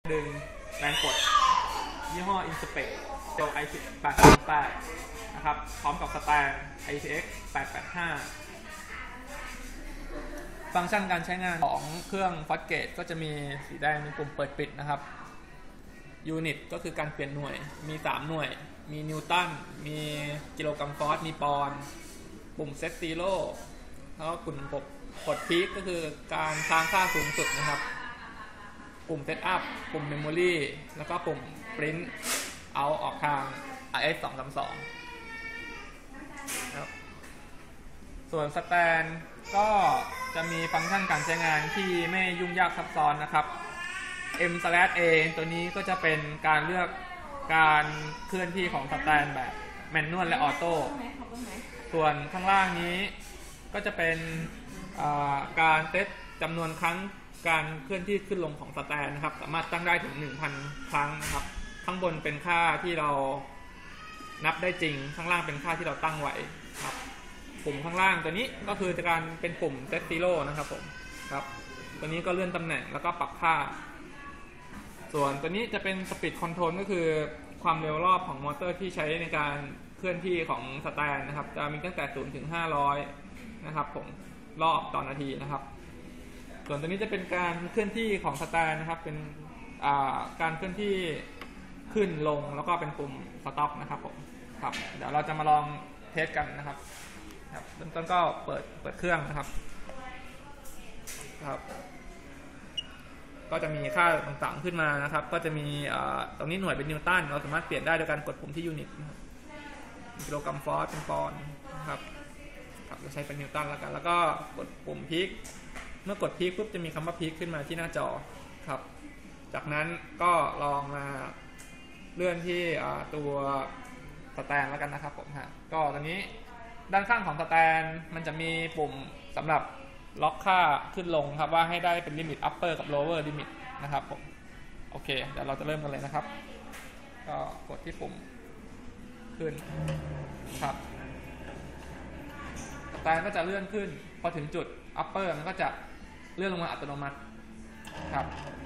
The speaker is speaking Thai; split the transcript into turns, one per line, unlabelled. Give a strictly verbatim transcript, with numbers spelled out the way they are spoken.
ดึงแรงกดยี่ห้อ Inspect เจล ไอ แปด สาม แปด นะครับพร้อมกับสแตน ไอ ที เอ็กซ์ แปด แปด ห้า ฟังก์ชันการใช้งานของเครื่อง Fosgate ก็จะมีสีแดงมีปุ่มเปิดปิดนะครับยูนิตก็คือการเปลี่ยนหน่วยมีสามหน่วยมีนิวตันมีกิโลกรัมฟอสมีปอนด์ปุ่มเซตซีโร่แล้วก็ปุ่มกดพีคก็คือการค้างค่าสูงสุดนะครับปุ่มเซตอัพปุ่มเมมโมรีแล้วก็ปุ่มปริ้นเอาออกทาง อาร์ เอส สอง สาม สองครับส่วนสแตนก็จะมีฟังก์ชันการใช้งานที่ไม่ยุ่งยากซับซ้อนนะครับ M A ตัวนี้ก็จะเป็นการเลือกการเคลื่อนที่ของสแตนแบบแมนนวลและออโต้ส่วนข้างล่างนี้ก็จะเป็นการเซตจำนวนครั้งการเคลื่อนที่ขึ้นลงของสแตนนะครับสามารถตั้งได้ถึง หนึ่งพัน ครั้งนะครับข้างบนเป็นค่าที่เรานับได้จริงข้างล่างเป็นค่าที่เราตั้งไว้ครับปุ่มข้างล่างตัวนี้ก็คือการเป็นปุ่ม Set Zero นะครับผมครับตัวนี้ก็เลื่อนตำแหน่งแล้วก็ปรับค่าส่วนตัวนี้จะเป็น Speed Control ก็คือความเร็วรอบของมอเตอร์ที่ใช้ในการเคลื่อนที่ของสแตนนะครับจะมีตั้งแต่ศูนย์ถึงห้าร้อยนะครับผมรอบต่อนาทีนะครับส่วนตัวนี้จะเป็นการเคลื่อนที่ของสแตนนะครับเป็นการเคลื่อนที่ขึ้นลงแล้วก็เป็นปุ่ม Stop นะครับผมครับเดี๋ยวเราจะมาลองเทสกันนะครับครับเริ่มต้นก็เปิดเปิดเครื่องนะครับครับก็จะมีค่าต่างๆขึ้นมานะครับก็จะมีตรงนี้หน่วยเป็นนิวตันเราสามารถเปลี่ยนได้โดยการกดปุ่มที่ยูนิตกิโลกรัมฟอสเป็นปอนด์นะครับครับเราใช้เป็นนิวตันแล้วกันแล้วก็กดปุ่มพีคเมื่อกดพีคปุ๊บจะมีคำว่าพีคขึ้นมาที่หน้าจอครับจากนั้นก็ลองมาเลื่อนที่ตัวสแตนแล้วกันนะครับผมฮะก็ตอนนี้ด้านข้างของสแตนมันจะมีปุ่มสำหรับล็อกค่าขึ้นลงครับว่าให้ได้เป็นลิมิต upper กับ lower limit นะครับผมโอเคเดี๋ยวเราจะเริ่มกันเลยนะครับก็กดที่ปุ่มขึ้นครับสแตนก็จะเลื่อนขึ้นพอถึงจุด upper มันก็จะเลื่อนลงมาอัตโนมัติครับ